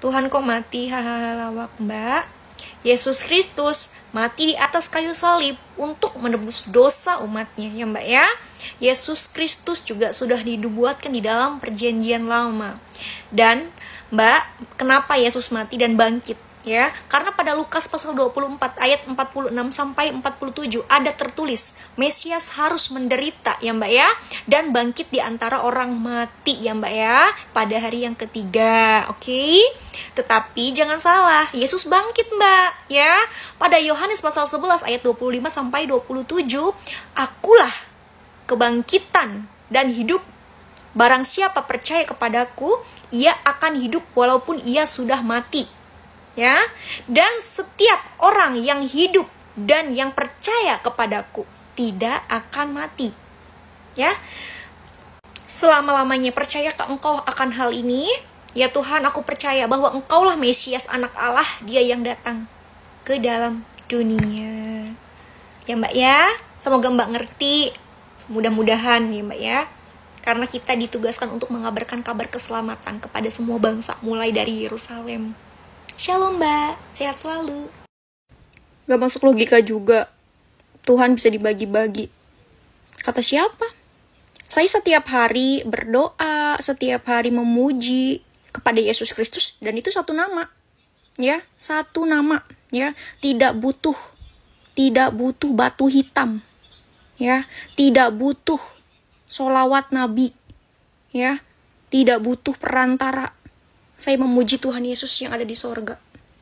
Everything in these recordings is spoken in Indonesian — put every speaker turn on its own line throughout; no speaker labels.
Tuhan kok mati, hahaha lawak mbak. Yesus Kristus mati di atas kayu salib untuk menebus dosa umatnya ya mbak ya. Yesus Kristus juga sudah dibuatkan di dalam perjanjian lama. Dan mbak, kenapa Yesus mati dan bangkit? Ya, karena pada Lukas pasal 24 ayat 46 sampai 47 ada tertulis Mesias harus menderita ya mbak ya, dan bangkit di antara orang mati ya mbak ya, pada hari yang ketiga. Oke? Tetapi jangan salah, Yesus bangkit mbak ya. Pada Yohanes pasal 11 ayat 25 sampai 27, akulah kebangkitan dan hidup. Barang siapa percaya kepadaku, ia akan hidup walaupun ia sudah mati. Ya, dan setiap orang yang hidup dan yang percaya kepadaku tidak akan mati. Ya, selama-lamanya percaya ke Engkau akan hal ini. Ya Tuhan, aku percaya bahwa Engkaulah Mesias anak Allah, Dia yang datang ke dalam dunia. Ya Mbak ya, semoga Mbak ngerti. Mudah-mudahan ya Mbak ya. Karena kita ditugaskan untuk mengabarkan kabar keselamatan kepada semua bangsa mulai dari Yerusalem. Shalom mbak, sehat selalu. Gak masuk logika juga, Tuhan bisa dibagi-bagi. Kata siapa? Saya setiap hari berdoa, setiap hari memuji kepada Yesus Kristus, dan itu satu nama. Ya, satu nama. Ya, tidak butuh batu hitam. Ya, tidak butuh sholawat nabi. Ya, tidak butuh perantara. Saya memuji Tuhan Yesus yang ada di sorga.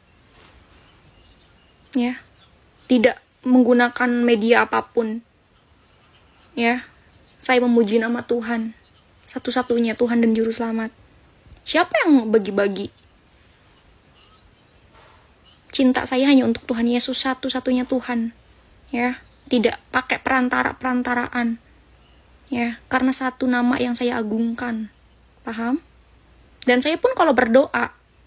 Ya, tidak menggunakan media apapun. Ya, saya memuji nama Tuhan, satu-satunya Tuhan dan Juru Selamat. Siapa yang bagi-bagi? Cinta saya hanya untuk Tuhan Yesus, satu-satunya Tuhan. Ya, tidak pakai perantara-perantaraan. Ya, karena satu nama yang saya agungkan. Paham? Dan saya pun kalau berdoa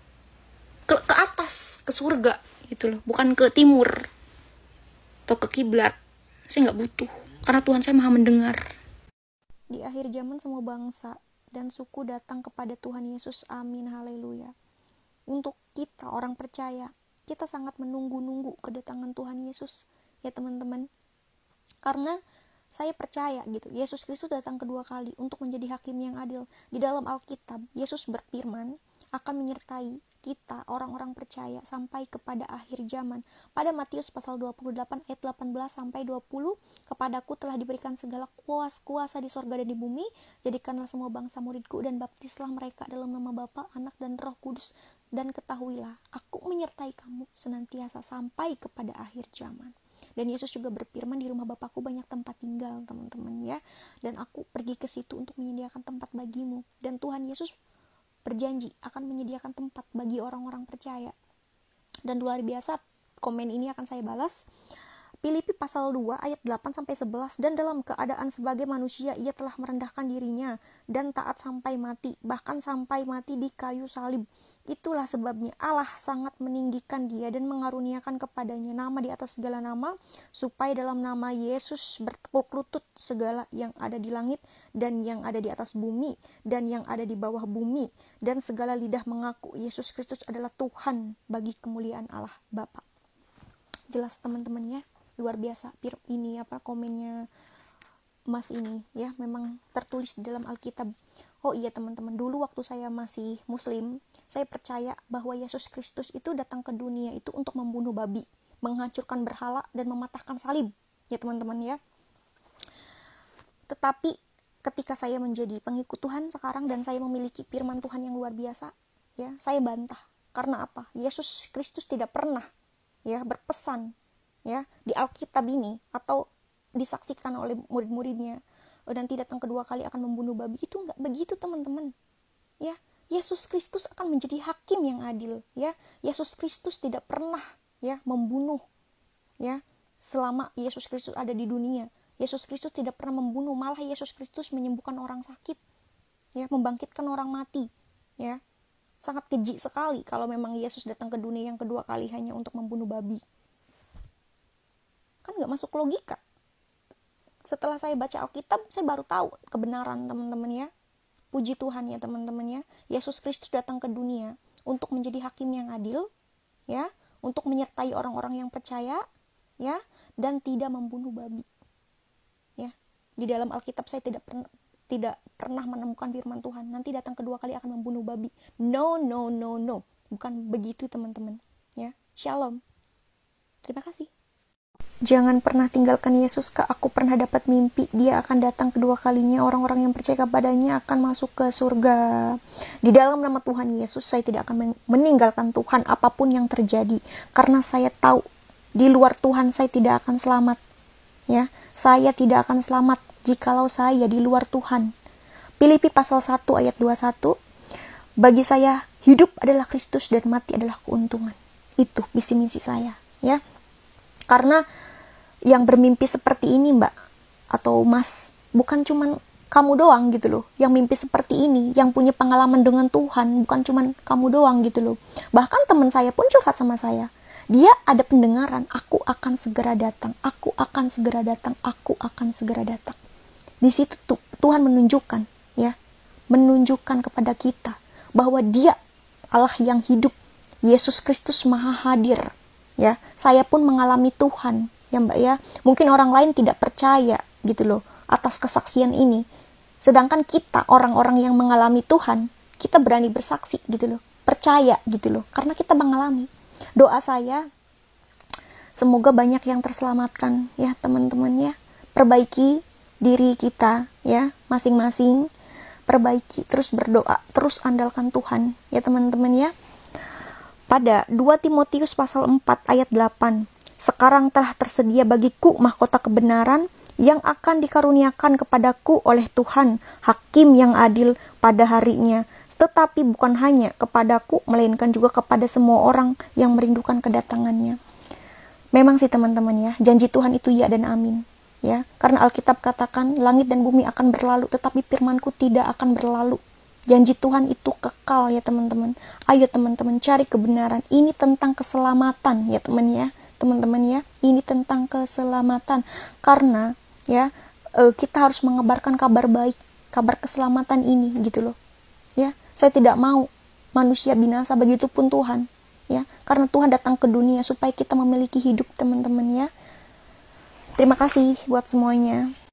ke atas, ke surga gitu loh, bukan ke timur atau ke kiblat. Saya nggak butuh, karena Tuhan saya maha mendengar. Di akhir zaman semua bangsa dan suku datang kepada Tuhan Yesus. Amin, haleluya. Untuk kita orang percaya, kita sangat menunggu-nunggu kedatangan Tuhan Yesus ya teman-teman. Karena saya percaya gitu, Yesus Kristus datang kedua kali untuk menjadi hakim yang adil. Di dalam Alkitab, Yesus berfirman akan menyertai kita orang-orang percaya sampai kepada akhir zaman. Pada Matius pasal 28 ayat 18 sampai 20, kepadaku telah diberikan segala kuasa di sorga dan di bumi. Jadikanlah semua bangsa muridku dan baptislah mereka dalam nama Bapa, Anak dan Roh Kudus. Dan ketahuilah, aku menyertai kamu senantiasa sampai kepada akhir zaman. Dan Yesus juga berfirman, di rumah Bapakku banyak tempat tinggal teman-teman ya. Dan aku pergi ke situ untuk menyediakan tempat bagimu. Dan Tuhan Yesus berjanji akan menyediakan tempat bagi orang-orang percaya. Dan luar biasa, komen ini akan saya balas. Filipi pasal 2 ayat 8-11, dan dalam keadaan sebagai manusia ia telah merendahkan dirinya dan taat sampai mati, bahkan sampai mati di kayu salib. Itulah sebabnya Allah sangat meninggikan dia dan mengaruniakan kepadanya nama di atas segala nama, supaya dalam nama Yesus bertekuk lutut segala yang ada di langit dan yang ada di atas bumi dan yang ada di bawah bumi, dan segala lidah mengaku Yesus Kristus adalah Tuhan bagi kemuliaan Allah Bapa. Jelas teman-teman ya, luar biasa ini komennya Mas ini ya, memang tertulis di dalam Alkitab. Oh iya teman-teman, dulu waktu saya masih muslim, saya percaya bahwa Yesus Kristus itu datang ke dunia itu untuk membunuh babi, menghancurkan berhala, dan mematahkan salib. Ya teman-teman ya. Tetapi ketika saya menjadi pengikut Tuhan sekarang dan saya memiliki firman Tuhan yang luar biasa, ya, saya bantah. Karena apa? Yesus Kristus tidak pernah ya berpesan ya di Alkitab ini atau disaksikan oleh murid-muridnya nanti datang kedua kali akan membunuh babi. Itu enggak begitu teman-teman ya. Yesus Kristus akan menjadi hakim yang adil ya. Yesus Kristus tidak pernah ya membunuh ya selama Yesus Kristus ada di dunia. Yesus Kristus tidak pernah membunuh, malah Yesus Kristus menyembuhkan orang sakit ya, membangkitkan orang mati ya. Sangat keji sekali kalau memang Yesus datang ke dunia yang kedua kali hanya untuk membunuh babi. Kan enggak masuk logika. Setelah saya baca Alkitab, saya baru tahu kebenaran teman-teman ya. Puji Tuhan ya teman-teman ya. Yesus Kristus datang ke dunia untuk menjadi hakim yang adil, ya, untuk menyertai orang-orang yang percaya, ya, dan tidak membunuh babi. Ya. Di dalam Alkitab saya tidak pernah menemukan firman Tuhan, nanti datang kedua kali akan membunuh babi. No. Bukan begitu, teman-teman. Ya. Shalom. Terima kasih. Jangan pernah tinggalkan Yesus, Kak. Aku pernah dapat mimpi dia akan datang kedua kalinya. Orang-orang yang percaya kepadanya akan masuk ke surga. Di dalam nama Tuhan Yesus, saya tidak akan meninggalkan Tuhan apapun yang terjadi. Karena saya tahu, di luar Tuhan saya tidak akan selamat. Ya, saya tidak akan selamat jikalau saya di luar Tuhan. Filipi pasal 1 ayat 21. Bagi saya, hidup adalah Kristus dan mati adalah keuntungan. Itu visi misi saya. Ya. Karena yang bermimpi seperti ini, Mbak atau Mas, bukan cuman kamu doang gitu loh yang mimpi seperti ini, yang punya pengalaman dengan Tuhan, bukan cuman kamu doang gitu loh. Bahkan teman saya pun curhat sama saya. Dia ada pendengaran, aku akan segera datang, aku akan segera datang, aku akan segera datang. Di situ Tuhan menunjukkan, ya, menunjukkan kepada kita bahwa Dia Allah yang hidup, Yesus Kristus Maha Hadir. Ya, saya pun mengalami Tuhan, ya Mbak ya. Mungkin orang lain tidak percaya gitu loh atas kesaksian ini. Sedangkan kita orang-orang yang mengalami Tuhan, kita berani bersaksi gitu loh. Percaya gitu loh, karena kita mengalami. Doa saya semoga banyak yang terselamatkan ya teman-teman ya. Perbaiki diri kita ya masing-masing. Perbaiki, terus berdoa, terus andalkan Tuhan ya teman-teman ya. Pada 2 Timotius pasal 4 ayat 8, sekarang telah tersedia bagiku mahkota kebenaran yang akan dikaruniakan kepadaku oleh Tuhan, hakim yang adil pada harinya. Tetapi bukan hanya kepadaku, melainkan juga kepada semua orang yang merindukan kedatangannya. Memang sih teman-teman ya, janji Tuhan itu ya dan amin. Ya, karena Alkitab katakan langit dan bumi akan berlalu, tetapi firman-Ku tidak akan berlalu. Janji Tuhan itu kekal ya teman-teman. Ayo teman-teman cari kebenaran. Ini tentang keselamatan ya teman ya. Teman-teman ya, ini tentang keselamatan. Karena ya kita harus mengabarkan kabar baik, kabar keselamatan ini gitu loh. Ya, saya tidak mau manusia binasa, begitupun Tuhan. Ya, karena Tuhan datang ke dunia supaya kita memiliki hidup teman-teman ya. Terima kasih buat semuanya.